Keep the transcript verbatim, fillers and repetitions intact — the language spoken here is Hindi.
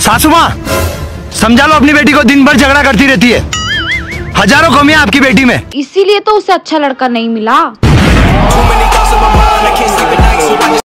सासू माँ, समझा लो अपनी बेटी को, दिन भर झगड़ा करती रहती है। हजारों कमियां आपकी बेटी में। इसीलिए तो उसे अच्छा लड़का नहीं मिला।